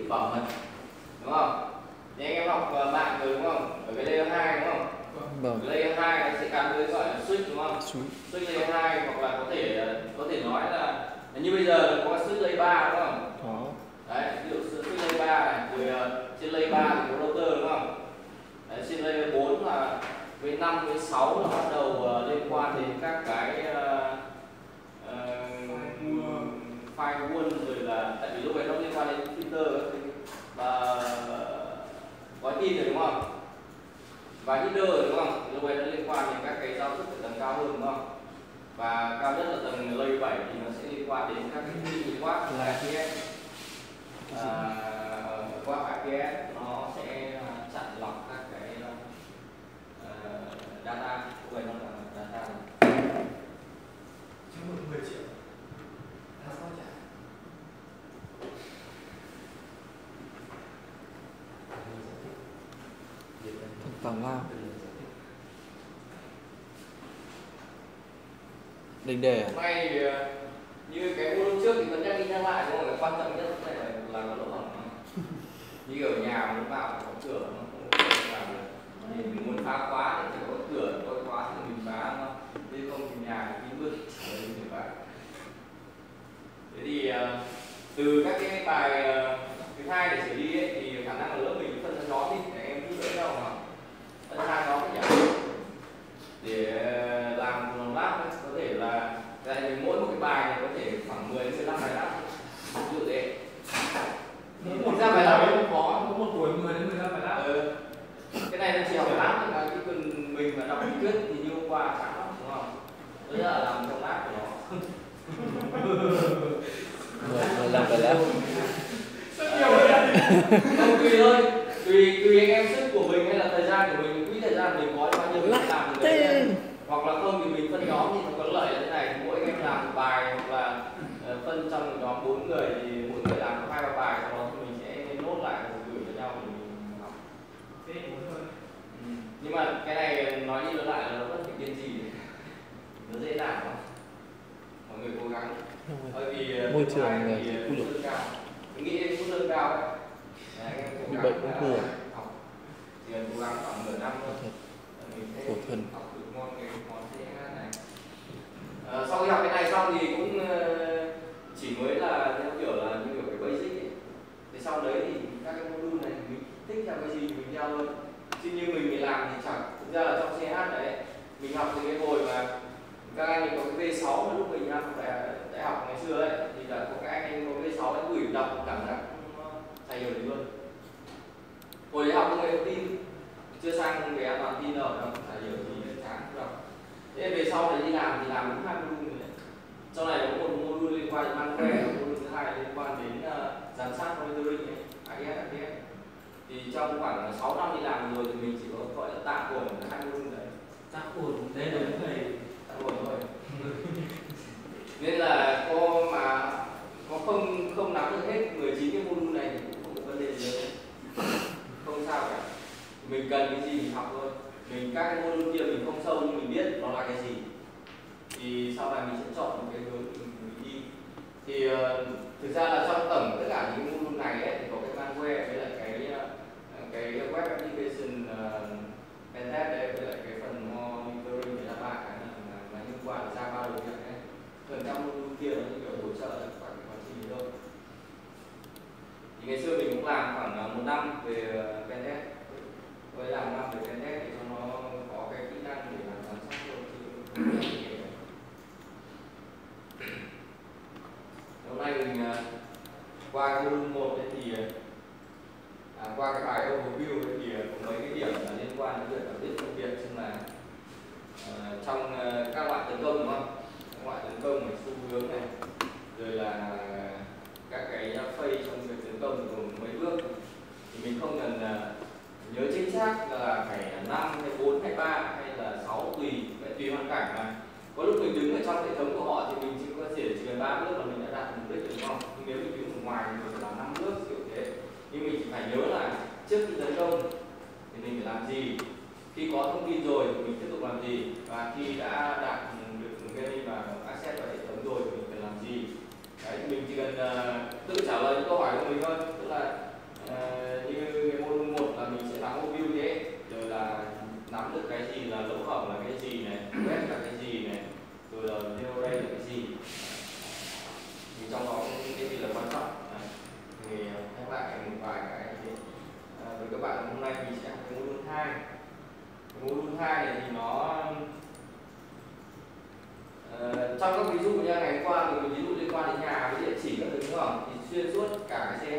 phẩm này, đúng không? Thì anh em học mạng rồi đúng không? Ở cái layer 2 đúng không? Vâng. Layer 2 nó sẽ gắn với gọi là switch đúng không? Switch layer 2 hoặc là có thể nói là như bây giờ có switch layer 3 đúng không? Có. Đấy, ví dụ switch layer 3 này, rồi trên layer 3 thì có router đúng không? Đấy, trên layer 4 là với 5 với 6 là bắt đầu liên quan đến các cái firewall, rồi là tại vì lúc ấy nó liên quan đến filter và gói tin rồi đúng không? Và header rồi đúng không? Lúc ấy nó liên quan đến các cái giao thức ở tầng cao hơn đúng không? Và cao nhất là tầng layer 7 thì nó sẽ liên quan đến các cái mini-watt IPS. Qua IPS nó sẽ chặn lọc các cái data, lúc ấy nó là data cho 10 triệu là sao trả? Tào lao. Đỉnh đề à? may như cái mô lúc trước thì vẫn nhắc đi nhắc lại, nhưng mà cái quan trọng nhất là có lỗ hổng. Như ở nhà muốn vào có cửa nó không vào được, thì mình muốn phá khóa thì phải có cửa có khóa thì mình phá không, chứ không thì nhà thì kín bước chỉ mình phải phá. Thế thì từ các cái bài thứ hai để xử lý ấy, thì khả năng là lớp mình phân cho nhóm đi để em giúp đỡ nhau mà phân hai nhóm nhỉ, để làm lab có thể là mình mỗi một cái bài này có thể khoảng 10 đến 15 bài lab, ví dụ thế. Một ra bài lab không khó, có một buổi 10 đến 15 bài lab. Cái này là chỉ học lab thôi, mà cái phần mình mà đọc lý thuyết thì như hôm qua chán lắm đúng không? Bây giờ là làm trong lab của nó. Làm bài lab. Rất nhiều đấy. Không, tùy thôi, tùy anh em sức của mình hay là thời gian của mình, quỹ thời gian mình có bao nhiêu mình làm được đấy. Hoặc là không thì mình phân nhóm thì nó có lợi là thế này, mỗi anh em làm một bài hoặc là phân trong một nhóm 4 người thì mỗi người làm 2-3 bài, sau đó thì mình sẽ nốt lại rồi gửi cho nhau để mình học. Thế đúng rồi. Nhưng mà cái này nói đi nói lại là nó vẫn phải kiên trì, nó dễ làm không? Mọi người cố gắng. Bởi vì môi trường thì quy luật lương cao, mình nghĩ đến mức lương cao ấy. Anh em cố bị gắng bệnh ung thư học thì cố gắng khoảng nửa năm thôi. Mình phổ thuần. học được môn cái món CSS này. Sau khi học cái này xong thì cũng chỉ mới là theo kiểu là như kiểu cái basic ấy. Thế sau đấy thì các cái module này mình thích theo cái gì thì mình theo thôi. Chứ như mình làm thì chẳng, thực ra là trong CSS đấy mình học từ cái hồi mà các anh ấy có cái V6 mà lúc mình học đại học ngày xưa ấy, thì là có các anh có V6 ấy gửi đọc cảm giác xài hiểu được luôn. Hồi đấy học công nghệ thông tin chưa sang về an toàn tin đâu, nó không phải hiểu gì chán không đọc. Thế về sau này đi làm thì làm cũng 2 module này. Sau này có một module liên quan đến malware, module thứ hai liên quan đến giám sát monitoring ấy, IS, APS. Thì trong khoảng 6 năm đi làm rồi thì mình chỉ có gọi là tạm ổn 2 module đấy. Tạm ổn, đây là những thầy tạm ổn thôi. Nên là có không nắm được hết 19 cái module này thì cũng không có vấn đề gì đâu. Không sao cả. Mình cần cái gì mình học thôi. Mình các cái module kia mình không sâu nhưng mình biết nó là cái gì. Thì sau này mình sẽ chọn một cái hướng mình đi. Thì thực ra là trong tổng tất cả những module này ấy, thì có cái malware với lại cái web application pentest đây, với lại cái phần monitoring thì là 3 cái là liên quan đến ra 3 đồ việc ấy. Phần trong module kia nó như kiểu hỗ trợ các cái quá trình thôi. Thì ngày xưa mình cũng làm khoảng 1 năm về pentest, với làm 1 năm về pentest để cho nó có cái kỹ năng để làm giám sát thôi. Hôm nay mình qua cái module 1 thì qua cái bài overview thì có mấy cái điểm là liên quan đến việc biết phân biệt xem là trong các loại tấn công đúng không? Các loại tấn công này, xu hướng này, rồi là các cái phase trong việc tấn công gồm mấy bước, thì mình không cần nhớ chính xác là phải 5 hay 4 hay 3 hay là 6 tùy hoàn cảnh mà. Có lúc mình đứng ở trong hệ thống của họ thì mình chỉ cần 3 bước là mình đã đạt mục đích rồi đúng không? Nhưng nếu mình đứng ở ngoài thì mình phải làm 5 bước kiểu thế. Nhưng mình chỉ phải nhớ là trước khi tấn công thì mình phải làm gì, khi có thông tin rồi thì mình tiếp tục làm gì, và khi đã đạt được cái và access vào hệ thống rồi thì mình phải làm gì. Đấy, mình chỉ cần tự trả lời những câu hỏi của mình thôi, tức là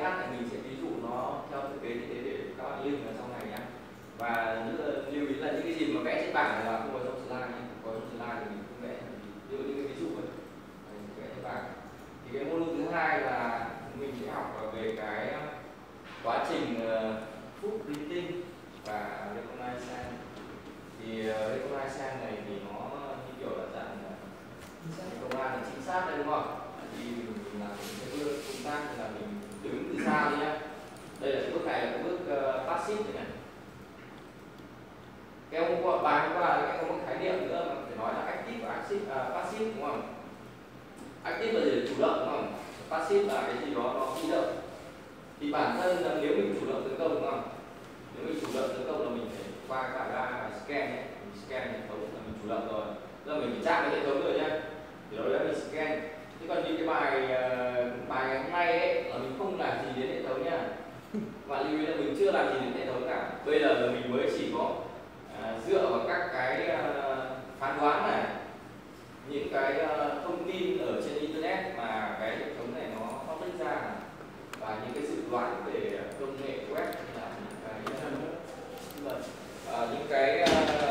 hát thì mình sẽ ví dụ nó theo thực tế như thế để các bạn lưu vào trong này nhé. Và lưu ý là những cái gì mà vẽ trên bảng này là không có trong slide nhé, có trong slide thì mình không vẽ, ví dụ những cái ví dụ này vẽ trên bảng. Thì cái môn thứ hai là mình sẽ học về cái quá trình footprinting và recognition. Thì recognition này thì nó như kiểu là dạng công an là chính xác đây đúng không? Thì mình làm cái bước công tác là mình đứng từ xa đi nhá. Đây là cái bước này là cái bước passive này. Cái ông bài hôm qua cái có một khái niệm nữa mà phải nói là active và passive đúng không? Active là để chủ động đúng không? Passive là cái gì đó nó bị động. Thì bản thân là nếu mình chủ động tấn công đúng không? Nếu mình chủ động tấn công là mình phải qua cả ba scan nhé, mình scan hệ thống là mình chủ động rồi. Giờ mình phải chạm cái hệ thống rồi nhá. Thì đó là mình scan. Thế còn như cái bài hôm nay ấy là mình không làm gì đến hệ thống nhá. Bạn lưu ý là mình chưa làm gì đến hệ thống cả. Bây giờ là mình mới chỉ có dựa vào các cái phán đoán này, những cái thông tin ở trên internet mà cái hệ thống này nó public ra này, và những cái dự đoán về công nghệ web là những cái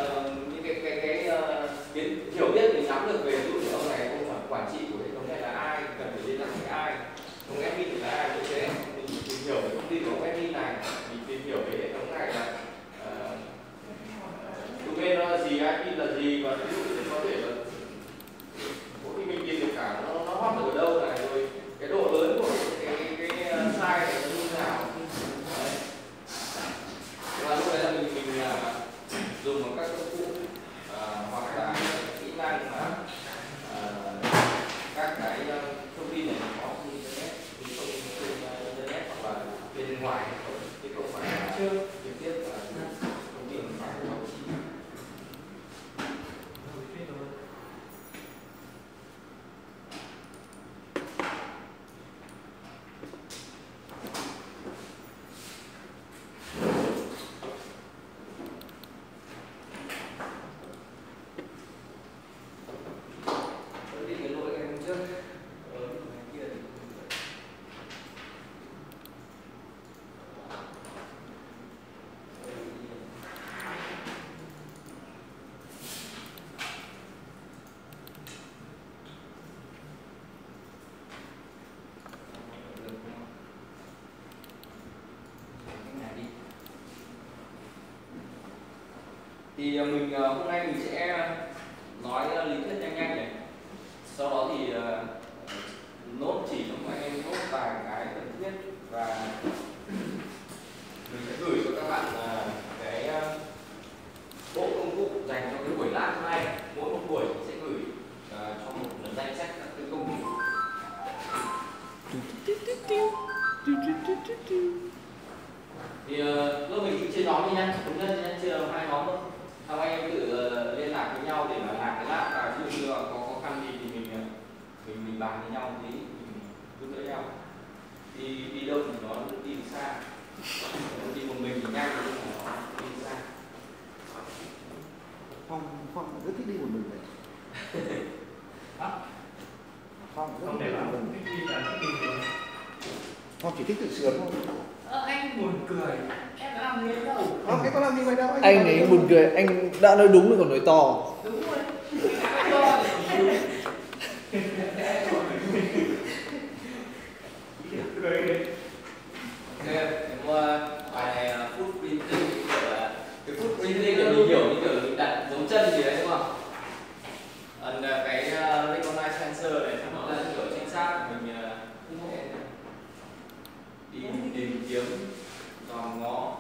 hiểu biết mình nắm được về ví dụ ông này ông quản trị của hệ thống này là ai, cần phải liên lạc với ai, ông admin là ai, như thế mình tìm hiểu về thông tin của ông admin này, mình tìm hiểu về hệ thống này là domain nó là gì, IP là gì, và ví dụ có thể là mỗi khi mình tìm được cả nó hot ở đâu này, rồi cái độ lớn của cái size này nó như thế nào. Đấy. Và lúc đấy là mình dùng vào các công cụ hoặc là kỹ năng mà các cái thông tin này có trên internet, trên internet hoặc là bên ngoài chứ không phải là trực tiếp là thông tin phải của báo chí. Thì mình hôm nay mình sẽ nói lý thuyết nhanh này, sau đó thì nốt chỉ cho các em nốt vài cái cần thiết, và mình sẽ gửi cho các bạn cái bộ công cụ dành cho cái buổi lab hôm nay. Mỗi một buổi mình sẽ gửi cho một danh sách các cái công cụ. Thì lúc mình chia nhóm đi nhá, thống nhất nhé, chia làm 2 nhóm thôi. Xong anh em tự liên lạc với nhau để mà làm cái lab, và ví dụ như có khó khăn gì thì mình bàn với nhau tí, mình giúp đỡ nhau. Đi đâu thì nó đi xa, đi một mình thì nhanh nhưng mà nó đi xa. Phong rất thích đi một mình này. Hả? Phong rất Không thích để đi một lắm, mình. thích đi là thích đi. Phong chỉ thích tự sướng thôi. Anh buồn cười, em đã làm gì đâu. Không, em có làm gì vậy đâu. Anh ấy buồn cười, anh đã nói đúng rồi còn nói to. Đúng rồi. Cười đi. Bài này là footprinting, cái footprinting là mình hiểu như kiểu là mình đặt dấu chân gì đấy đúng không? Cái recognize sensor này nó là kiểu chính xác, mình đi tìm kiếm dòm ngó.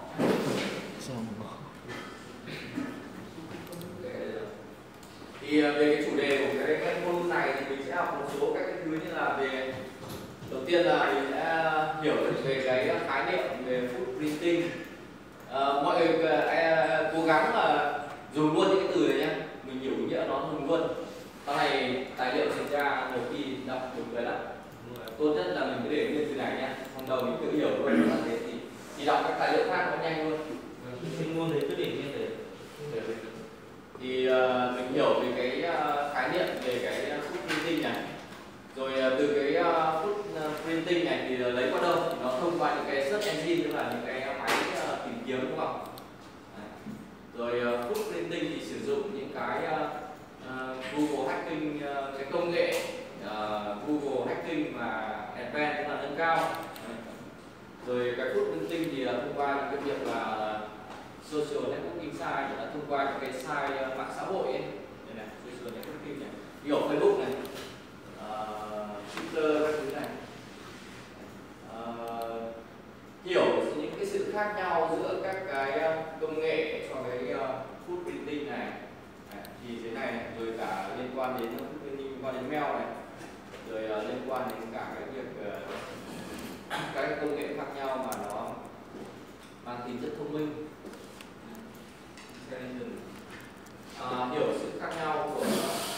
Thì về cái chủ đề của cái module này thì mình sẽ học một số các cái thứ như là về, đầu tiên là mình sẽ hiểu được về cái khái niệm về footprinting. Mọi người cố gắng là dùng luôn những cái từ này nhé, mình hiểu ý nghĩa nó dùng luôn. Sau này tài liệu sinh ra nhiều khi đọc được về lắm, tốt nhất là mình cứ để nguyên từ này nhé, trong đầu mình tự hiểu luôn là thế, thì đọc các tài liệu khác nó nhanh luôn. Chuyên môn thì cứ để như thế. Thì mình hiểu về cái khái niệm về cái footprinting này, rồi từ cái footprinting này thì lấy qua đâu, thì nó thông qua qua những cái search engine, tức là những cái máy tìm kiếm, đúng không? Đấy. Rồi food printing thì sử dụng những cái Google hacking, cái công nghệ Google hacking mà advanced, tức là nâng cao. Đấy. Rồi cái food printing thì là thông qua những cái việc là social networking site, là thông qua những cái site mạng xã hội ấy. Đây này, social networking này, ví dụ Facebook này, Twitter các thứ này. Hiểu những cái sự khác nhau giữa các cái công nghệ cho cái food printing này. Đấy, thì thế này, rồi cả liên quan đến food printing, liên quan đến mail này, rồi liên quan đến cả cái việc các cái công nghệ khác nhau mà nó mang tính chất thông minh. Hiểu sự khác nhau của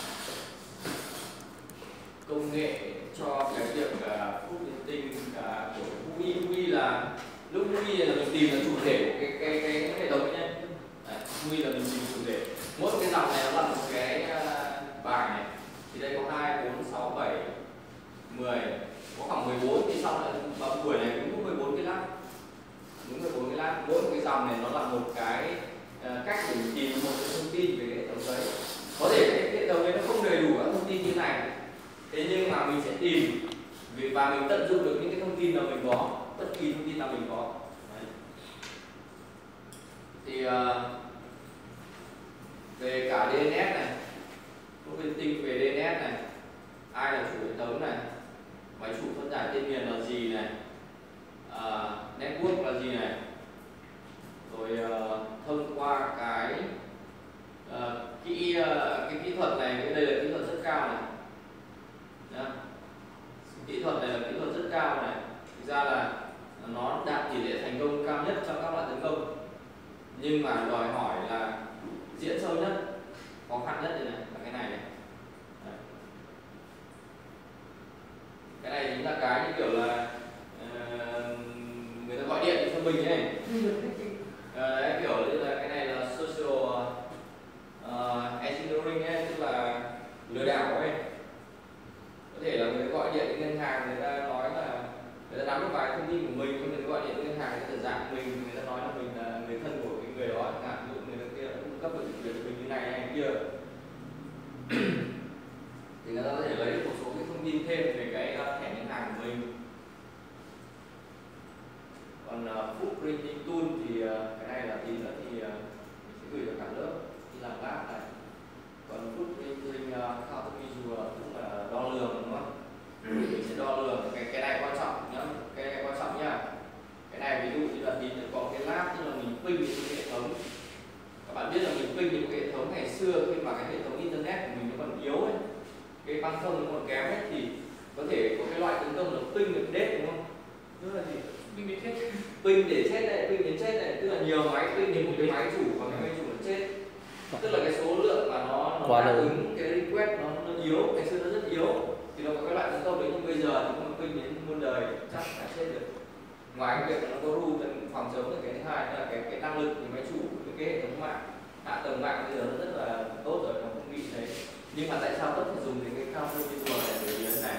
công nghệ cho cái việc food printing của GUI. GUI là lúc GUI là mình tìm là chủ thể của cái hệ thống nhé. GUI là mình tìm chủ thể. Mỗi cái dòng này nó là một cái bài này. Thì đây có 2, 4, 6, 7, 10, có khoảng 14, thì sau lại vào buổi này cũng có 14 cái lát. Đúng 14 cái lát. Mỗi một cái dòng này nó là một cái cách để mình tìm một cái thông tin về cái hệ thống đấy. Có thể cái hệ thống đấy nó không đầy đủ các thông tin như này, thế nhưng mà mình sẽ tìm và mình tận dụng được những cái thông tin mà mình có, bất kỳ thông tin nào mình có. Đấy. Thì về cả DNS này, printing về DNS này, ai là chủ hệ thống này, máy chủ phân giải tên miền là gì này, network là gì này, rồi thông qua cái kỹ thuật này, đây là kỹ thuật rất cao này. Đấy. Kỹ thuật này là kỹ thuật rất cao này, thực ra là nó đạt tỷ lệ thành công cao nhất trong các loại tấn công, nhưng mà đòi hỏi là diễn sâu nhất, khó khăn nhất này, là cái này này. Đấy. Cái này chính là cái như kiểu là người ta gọi điện cho mình ấy. Đấy, kiểu như là cái này là social engineering ấy, tức là lừa đảo ấy. Có thể là người ta gọi điện đến ngân hàng, người ta nói là người ta nắm được vài thông tin của mình, nhưng người ta gọi điện đến ngân hàng người ta dạng mình, người ta nói là mình là người thân của cái người đó, chẳng hạn, ví dụ người ta kia cung cấp được việc cho mình như này kia. Thì người ta có thể lấy được một số cái thông tin thêm về cái thẻ ngân hàng của mình. Còn food printing tool thì cái này là tí nữa thì mình sẽ gửi cho cả lớp đi làm lab này. Còn food printing countervisual cũng là đo lường, đúng không? Mình sẽ đo lường cái này quan trọng nhá, cái này quan trọng nhá. Cái này ví dụ như là tí nữa có cái lab, tức là mình ping những cái hệ thống. Các bạn biết là mình ping những cái hệ thống ngày xưa khi mà cái hệ thống internet của mình nó còn yếu ấy, cái băng thông nó còn kém ấy, thì có thể có cái loại tấn công là ping được dead, đúng không? Tức là gì? Mình bị chết. Ping để chết này, ping đến chết này, tức là nhiều máy ping đến một cái máy chủ và cái máy chủ nó chết. Tức là cái số lượng mà nó đáp ứng cái request nó yếu, ngày xưa nó rất yếu, thì nó có cái loại tấn công đấy, nhưng bây giờ thì không ping đến muôn đời chắc phải chết được. Ngoài cái việc nó có rule phòng chống được, cái thứ hai là cái năng lực của máy chủ, cái hệ thống mạng, hạ tầng mạng bây giờ nó rất là tốt rồi, nó không bị đấy. Nhưng mà tại sao vẫn phải dùng đến cái countervisual này để biến này?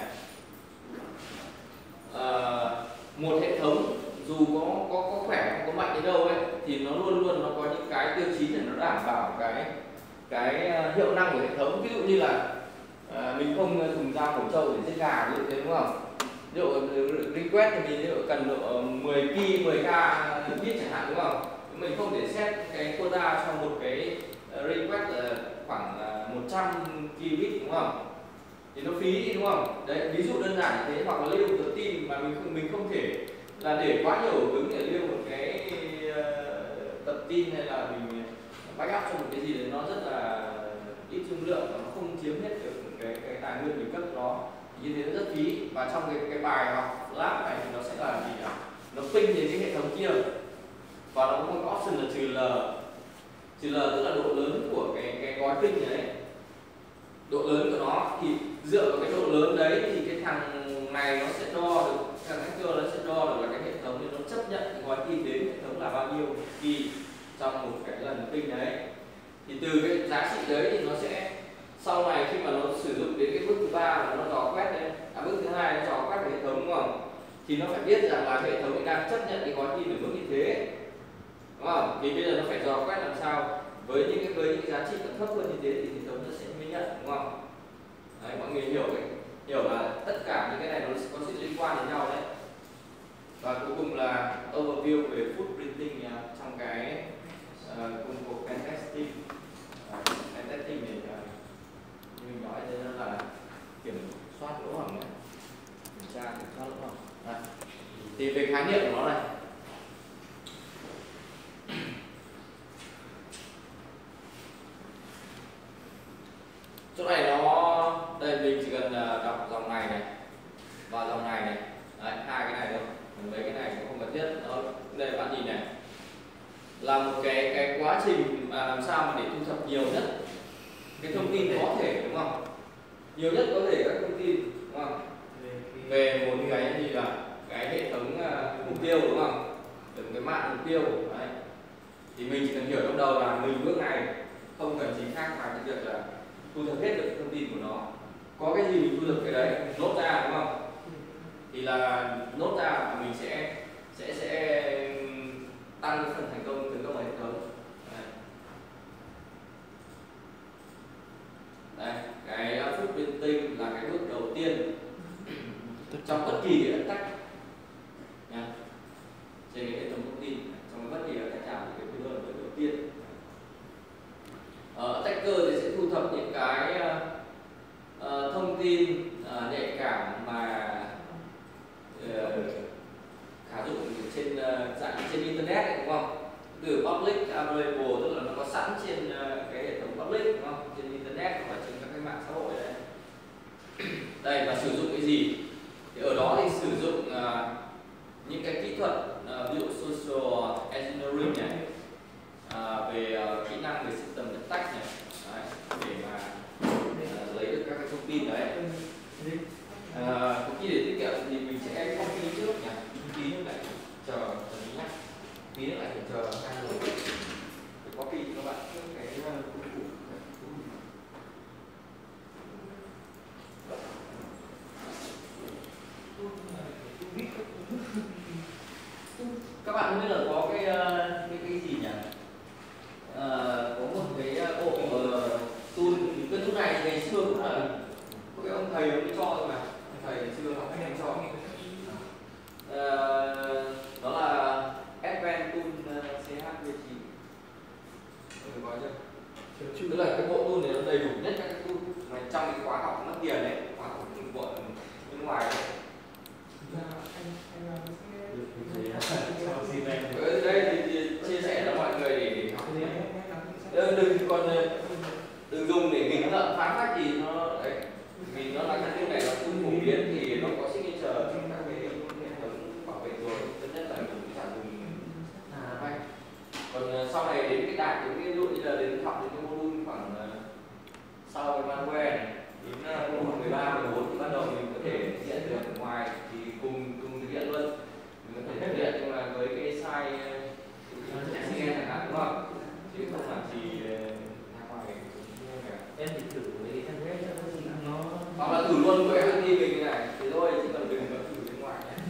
Một hệ thống dù có khỏe, có mạnh đến đâu ấy, thì nó luôn nó có những cái tiêu chí để nó đảm bảo cái hiệu năng của hệ thống. Ví dụ như là mình không dùng dao mổ trâu để giết gà, ví dụ thế, đúng không? Ví dụ request thì mình cần độ 10 10k bit chẳng hạn, đúng không? Mình không thể set cái quota cho một cái request khoảng 100 kbit, đúng không? Thì nó phí, đúng không? Đấy, ví dụ đơn giản như thế. Hoặc là lưu một tờ tin mà mình không thể là để quá nhiều ứng để lưu một cái tập tin, hay là mình backup cho một cái gì đấy nó rất là ít dung lượng và nó không chiếm hết được cái tài nguyên mình cấp đó, như thế nó rất phí. Và trong cái bài học lab này thì nó sẽ là gì nhỉ? Nó ping đến cái hệ thống kia, và nó có một option là trừ L tức là độ lớn của cái gói ping đấy, độ lớn của nó. Thì dựa vào cái độ lớn đấy thì cái thằng này nó sẽ đo được, thằng hacker nó sẽ đo được là cái hệ thống thì nó chấp nhận cái gói pin đến hệ thống là bao nhiêu kỳ trong một cái lần ping đấy. Thì từ cái giá trị đấy thì nó sẽ sau này khi mà nó sử dụng đến cái bước thứ ba là nó dò quét đấy, bước thứ hai nó dò quét hệ thống, đúng không? thì nó phải biết rằng là hệ thống đang chấp nhận cái gói tin ở mức như thế, đúng không? Thì bây giờ nó phải dò quét làm sao với những cái giá trị thấp hơn như thế thì hệ thống nó sẽ mới nhận, đúng không? Đấy, mọi người hiểu là tất cả những cái này nó có sự liên quan đến nhau đấy. Và cuối cùng là overview về footprinting trong cái công cuộc pentesting. Pentesting thì như mình nói đây là kiểm soát lỗ hổng này, kiểm tra kiểm soát lỗ hổng. Thì về khái niệm của nó này, chỗ này nó đây mình chỉ cần đọc dòng này và dòng này đấy, hai cái này thôi, mấy cái này cũng không cần thiết. Đó, đây bạn nhìn này là một cái quá trình mà làm sao mà để thu thập nhiều nhất cái thông tin có thể, đúng không? Nhiều nhất có thể các thông tin, đúng không? Về một cái gì là cái hệ thống mục tiêu, đúng không? Được cái mạng mục tiêu đấy. Thì mình chỉ cần hiểu trong đầu là mình bước này không cần gì khác ngoài cái việc là thu thập hết được thông tin của nó. Có cái gì mình thu thập cái đấy, nốt ra, đúng không? Thì là nốt ra và mình sẽ tăng cái phần tấn công hệ thống. Đây, cái footprinting là cái bước đầu tiên trong bất kỳ cái attack nha, trên cái hệ thống thông tin, trong bất kỳ attack nào thì cái bước đầu tiên. Attacker thì sẽ thu thập những cái thông tin nhạy cảm mà khả dụng trên dạng trên internet ấy, đúng không? Từ public available tức là nó có sẵn trên cái hệ thống public, đúng không? Trên internet hoặc trên các cái mạng xã hội đấy. Đây, và sử dụng cái gì? Thì ở đó thì sử dụng những cái kỹ thuật ví dụ social engineering này, về kỹ năng về system attack này, đấy, để mà lấy được các cái thông tin đấy. Khi để tiết kiệm thì mình sẽ copy trước nhỉ, tí nữa lại chờ nhé, tí nữa lại chờ hai người để copy cho các bạn trước cái công cụ. Các bạn không biết là có cái gì nhỉ? Có một cái tool, cái tool này ngày xưa cũng là có cái ông thầy ông cho thôi mà, ông thầy ngày xưa học anh cho. Đó là Advanced Tool CHV9. Mọi người có chưa? Tức là cái bộ tool này nó đầy đủ nhất các cái tool này trong cái khóa học mất tiền đấy, khóa học của bên ngoài đấy. Đây thì chia sẻ cho mọi người để học. Đừng dùng để nghịch ngợm phá phách gì nó đấy, vì nó là cái tool này nó không phổ biến thì nó có signature trong các cái hệ thống bảo vệ rồi, tất nhất là mình phải dùng phách. Còn sau này đến cái đạt đến ví dụ như là đến học đến cái module khoảng sau cái malware này đến module 13, 14 thì bắt đầu mình có thể thực hiện được ở ngoài thì cùng thực hiện luôn. Mình có thể thực hiện nhưng mà với cái site CN chẳng hạn, đúng không? Chứ không làm gì ra ngoài em thì thử với thằng web nó hoặc là thử luôn với IT mình này thì thôi, chứ còn đừng có thử bên ngoài nhé.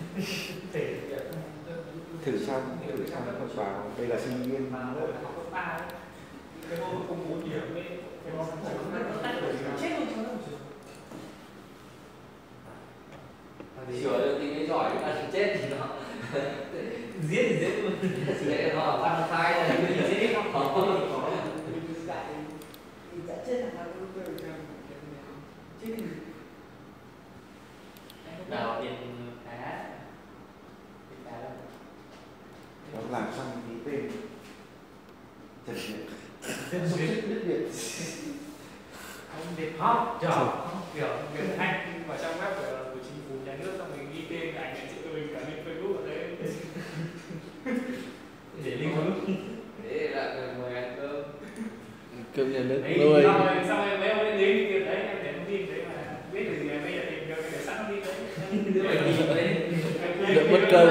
Thử xong không vào đây là sinh viên mà hồi học cấp 3 ấy, cái môn không 4 điểm ấy, cái môn nó tách rồi chết luôn cho nó sửa. Sửa được thì mới giỏi, nhưng mà chết thì nó Giết thì dễ luôn. dễ nó ở văn khai này thì dễ không có. Nào tiền cá nó làm xong ký tên Trần Việt Trần Việt Đức Việt không Việt hot trời kiểu Việt Anh vào trong web của chính phủ nhà nước, xong mình ghi tên ảnh này chị mình cả lên Facebook ở đấy để link ứng Thế là người mời ăn cơm. Cơm nhà nước đấy, nuôi. xong rồi mấy ông ấy đến tiền đấy em để thông tin đấy mà biết được gì bây giờ tìm được để sẵn thông tin đấy Đỡ mất công.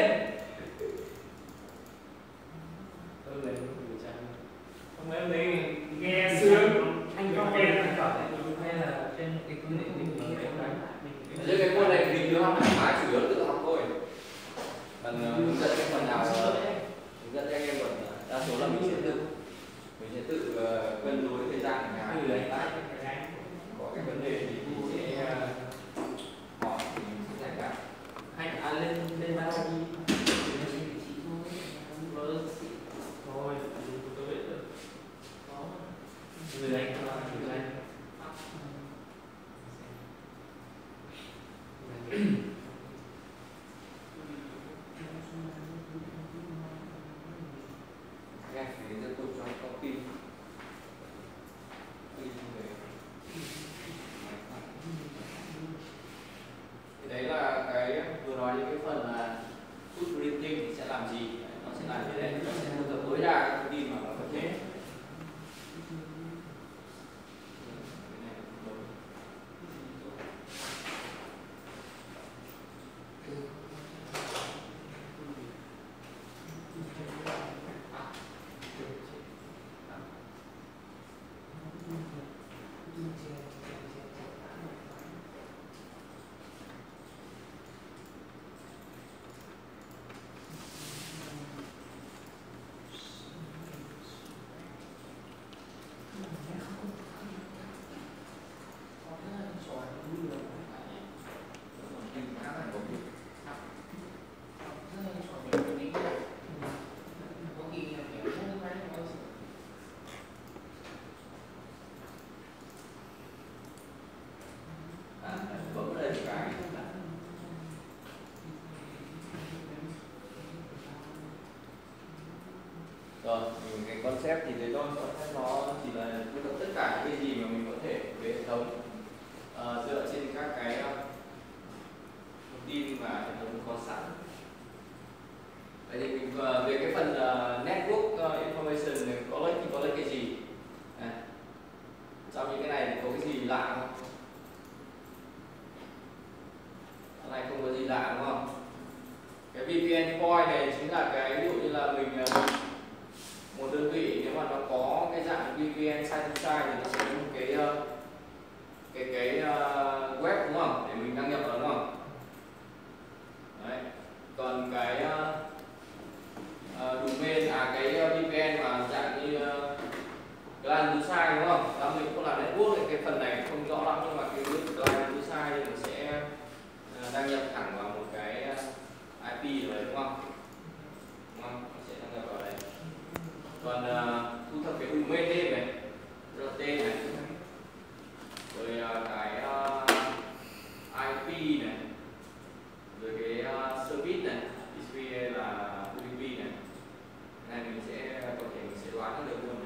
Không em đấy nghe sướng anh không nghe là cỏ hay là trên cái công nghệ mình Chứ cái môn này mình chưa học thoải mái, chủ yếu tự học thôi. đa số là mình sẽ tự cân đối thời gian của nhà người đấy. Có cái vấn đề thì mình sẽ hỏi thì mình sẽ giải đáp. Hay lên ban đi thôi tôi biết rồi. người anh Nghe thì tiếp tục cho copy. Thì đấy là cái vừa nói đến cái phần là footprinting thì sẽ làm gì, nó sẽ làm gì đấy, nó sẽ thu thập tối đa các thông tin mà nó có thể. Rồi, cái concept thì thế thôi, concept nó chỉ là thu thập tất cả những cái gì mà mình có thể về hệ thống dựa trên các cái thông tin mà hệ thống có sẵn. Vậy thì mình về cái phần network information này có lấy cái gì? Trong những cái này thì có cái gì lạ không? Cái này không có gì lạ đúng không? Cái VPN point này chính là cái ví dụ như là mình một đơn vị nếu mà nó có cái dạng VPN site to site thì nó sẽ có một cái web đúng không, để mình đăng nhập vào đúng không? Đấy. Còn cái domain cái VPN mà dạng như client to site đúng không? Đó mình cũng làm network thì cái phần này không rõ lắm, nhưng mà cái client to site thì mình sẽ đăng nhập thẳng vào một cái IP rồi đấy đúng không? Đúng không? Nó sẽ đăng nhập vào đây. Còn thu thập cái domain name này, rồi tên này, rồi cái IP này, rồi cái service này, ISP là UDP này. Cái này mình sẽ có thể mình sẽ đoán được luôn này.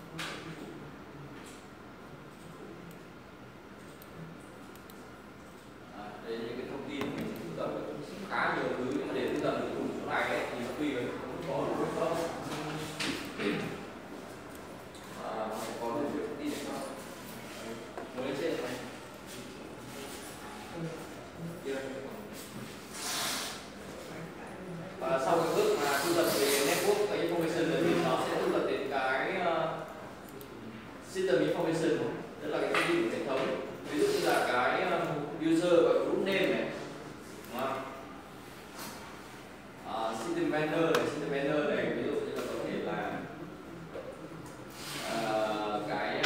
Đây là những cái thông tin mình sẽ thu thập được khá nhiều thứ, nhưng mà để thu thập được đủ chỗ này ấy, thì nó tùy vào không có đủ hay không. Nó sẽ có được thông tin hay không. Muốn lên trên này. Và sau cái bước mà thu thập về network và information thì nó sẽ thu thập đến cái system information, tức là cái thông tin của hệ thống. Ví dụ như là cái user và group name này, đúng không? System vendor này, ví dụ như là có thể là cái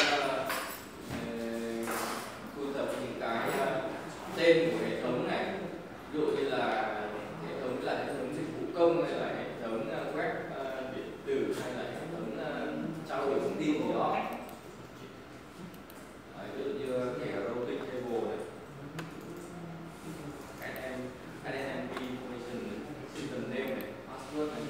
thu thập những cái tên của hệ thống này, ví dụ như là hệ thống dịch vụ công, hay là hệ thống web điện tử, hay là hệ thống trao đổi thông tin gì đó. Ví dụ như cái routing table này, NMP information, system name này, password này.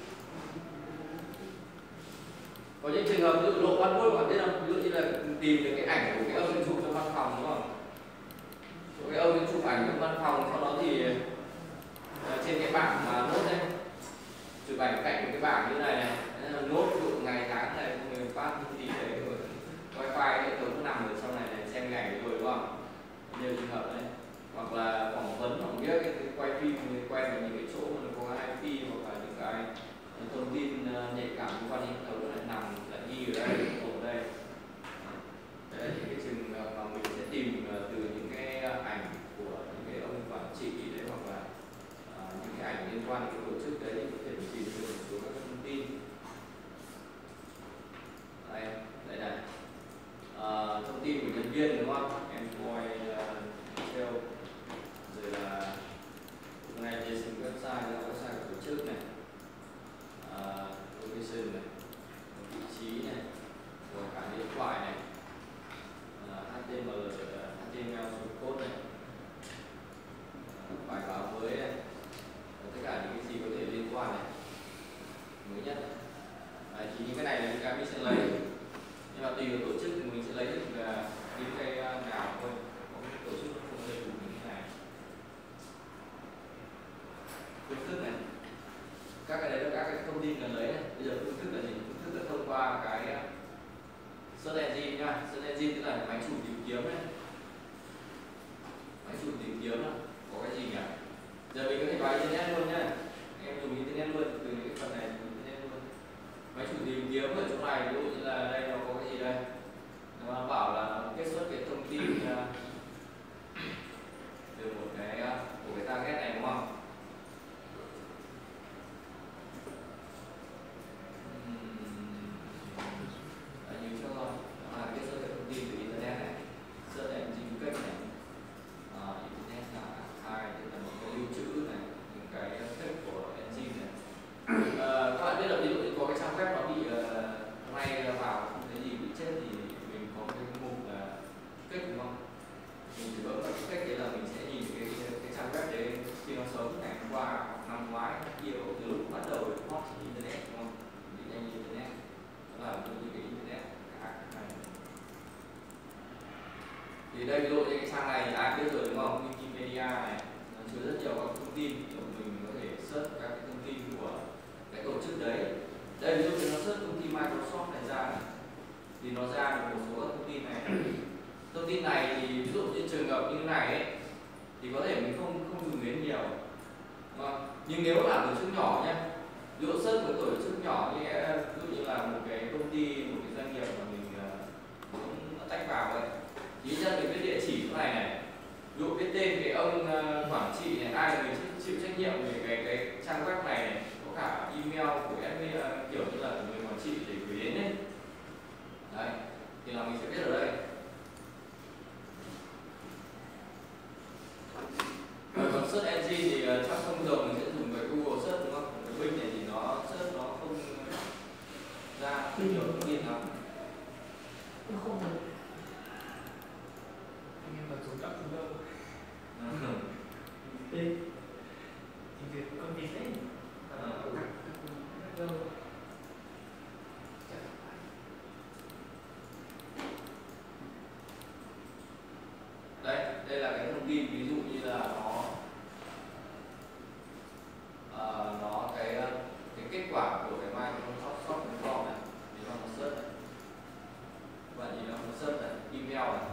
Có những trường hợp ví dụ lộ password bạn biết không? Ví dụ như là tìm được cái ảnh của cái ông chụp trong văn phòng đúng không? Cái ông chụp ảnh trong văn phòng, sau đó thì trên cái bảng mà nốt đấy, chụp ảnh cạnh một cái bảng như này này, nốt ví dụ ngày tháng này, người phát gì đấy, rồi wifi hệ thống nó nằm ở sau này xem cái ảnh rồi đúng không? Nhiều trường hợp đấy. Hoặc là phỏng vấn, hoặc biết cái quay phim mình quay vào những cái chỗ mà nó có IP, hoặc là những cái thông tin nhạy cảm liên quan đến hệ thống lại nằm lại ghi ở đây, ở đây. Đấy là những cái trường mà mình sẽ tìm từ những cái ảnh của những cái ông quản trị đấy, hoặc là những cái ảnh liên quan đến cái tổ chức đấy, thì có thể mình tìm được một số các thông tin. tin cần lấy này. Bây giờ phương thức là gì? Phương thức là thông qua cái search engine nha. Search engine tức là máy chủ tìm kiếm này. Máy chủ tìm kiếm là có cái gì nhỉ? Giờ mình có thể vào internet luôn nhá. Em dùng internet luôn, từ những cái phần này dùng internet luôn. Máy chủ tìm kiếm ở chỗ này, ví dụ như là đây nó có cái gì đây? Nó bảo là nó kết xuất cái thông tin từ một cái của cái target này đúng không? Nhìn cho rồi, nó là kết xuất cái thông tin từ internet này, search engine cách này, internet là hai, tức là một cái lưu trữ này, những cái text của engine này. Các bạn biết là ví dụ như có cái trang web nó bị hôm nay vào không thấy gì bị chết thì mình có cái mục là cách đúng không? Mình chỉ bấm vào cái cách đấy là mình sẽ nhìn cái trang web đấy khi nó sống ngày hôm qua, năm ngoái, kia từ lúc bắt đầu hot trên internet đúng không? Định danh internet, đó là như cái internet cả này. Thì đây ví dụ như cái trang này ai biết rồi đúng không? Wikipedia này nó chứa rất nhiều các thông tin, mình có thể search các cái thông tin của cái tổ chức đấy. Đây ví dụ như nó search công ty Microsoft này ra này, thì nó ra được một số các thông tin này. Thông tin này thì ví dụ như trường hợp như thế này ấy, thì có thể mình không dùng đến nhiều, đúng không? Nhưng nếu là tổ chức nhỏ nhé, ví dụ search một tổ chức nhỏ như ví dụ như là một cái công ty, một cái doanh nghiệp mà mình muốn tách vào ấy, thì chân mình biết địa chỉ chỗ này này, ví dụ biết tên cái ông quản trị này, ai là người chịu trách nhiệm về cái trang web này, này, có cả email của admin kiểu như là người quản trị để gửi đến ấy. Đấy, thì là mình sẽ biết ở đây. Còn search engine thì chắc thông thường mình sẽ dùng cái Google search đúng không? Cái Bing này thì nó search nó không ra nhiều thông tin lắm. Nó không được. Anh em là dùng các thứ đâu. Tên. Thì việc công ty đấy. Đâu. Đây là cái thông tin ví dụ như là nó cái kết quả của cái Microsoft Shop.com này, thì nó search này, bạn nhìn nó search này, email này,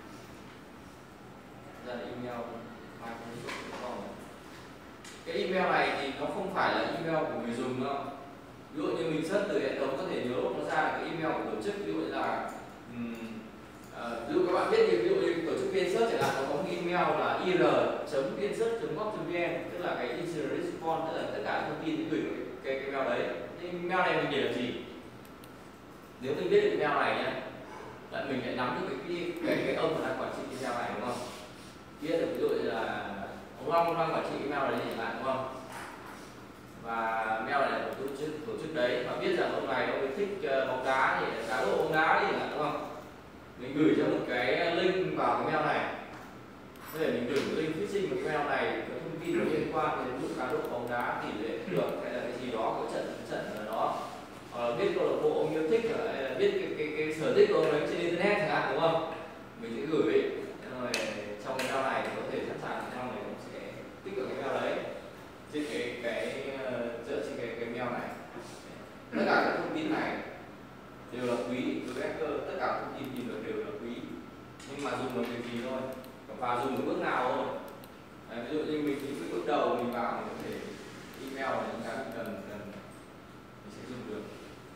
ra là email Microsoft.com này. Cái email này thì nó không phải là email của người dùng đâu. Ví dụ như mình search từ hệ thống có thể nhớ nó ra là cái email của tổ chức, ví dụ như là ví dụ các bạn biết ví dụ như tổ chức VnSearch chẳng hạn, nó có một email là ir.vnsearch.gov.vn, tức là cái incident response, tức là tất cả thông tin gửi cái email đấy. Thì email này mình để làm gì? Nếu mình biết được email này nhé, là mình lại nắm được cái ông mà đang quản trị email này đúng không? Biết được ví dụ như là ông Long đang quản trị email đấy chẳng hạn đúng không? Và mail này là tổ chức đấy, và biết rằng ông này ông ấy thích bóng đá thì cá độ bóng đá thì đúng không? Mình gửi cho một cái link vào cái mail này, để mình gửi một link phishing vào cái mail này, có thông tin liên quan đến vụ cá độ bóng đá, tỷ lệ được hay là cái gì đó của trận là đó, biết câu lạc bộ ông yêu thích, hay là biết cái sở thích của ông ấy trên internet chẳng hạn đúng không? Mình sẽ gửi rồi trong cái mail này thì có thể sẵn sàng mail này cũng sẽ tích vào cái mail đấy trên cái dựa trên cái mail này. Tất cả các thông tin này đều là quý, từ hacker tất cả thông tin tìm được đều là quý, nhưng mà dùng được việc gì thôi, và dùng được bước nào thôi. Đấy, ví dụ như mình những bước đầu mình vào mình có thể email là những cái mình cần mình sẽ dùng được.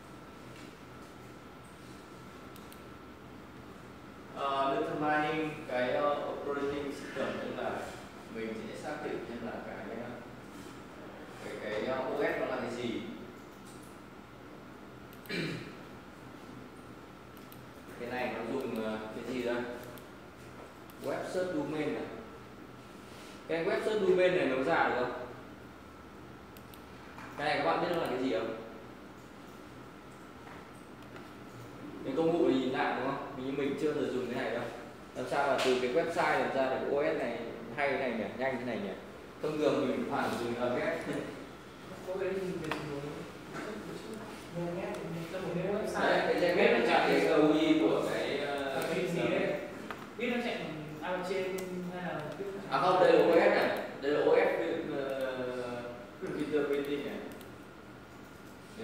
Determining cái operating system, tức là mình sẽ xác định như là cái OS nó là cái gì. Cái này nó dùng cái gì đây? Web search domain này. Cái web search domain này nó ra được không? Cái này các bạn biết nó là cái gì không? Cái công cụ này nhìn lại đúng không? Nhưng mình chưa bao giờ dùng cái này đâu. Làm sao mà từ cái website làm ra được OS này hay thế này nhỉ? Nhanh thế này nhỉ? Thông thường mình phải dùng web. Đấy, cái trang web nó chạy cái GUI của cái gì đấy. Biết nó chạy trên hay là không, đây là OS này, đây là OS computer printing này.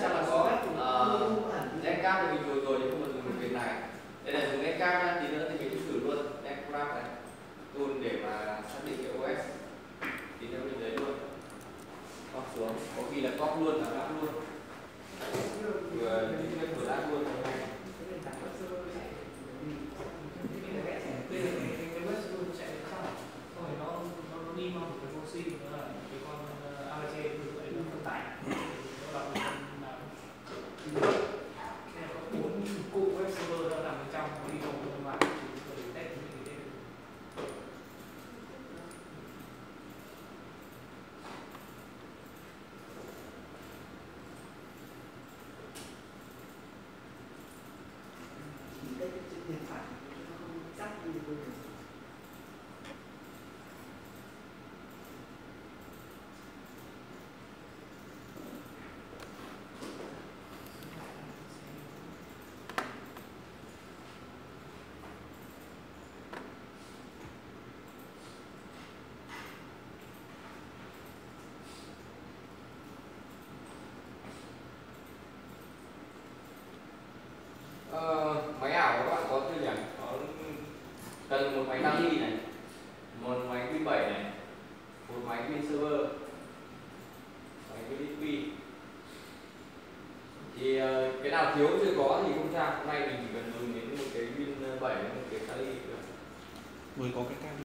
chắc là có Netcap thì mình dùng rồi nhưng không mà dùng việc này. Đây là dùng Netcap nhá, tí nữa thì mình thử luôn Netcap này tool để mà xác định cái OS. Tí nữa mình lấy luôn. Copy xuống, có khi là copy luôn là lắp luôn. Vừa những cái vừa lắp luôn. Đi vào một cái proxy đó là cái con Apache đấy nó phân tải nó là có 4 cụ web server đang nằm bên trong nó đi vào bên ngoài để test những cái Máy ảo các bạn có chưa nhỉ? Có cần một máy 5 ly này, một máy Win 7 này, một máy Win server, máy Win XP. Thì cái nào thiếu chưa có thì không sao. Hôm nay mình chỉ cần dùng đến một cái Win 7 một cái Kali được. Mới có cái cam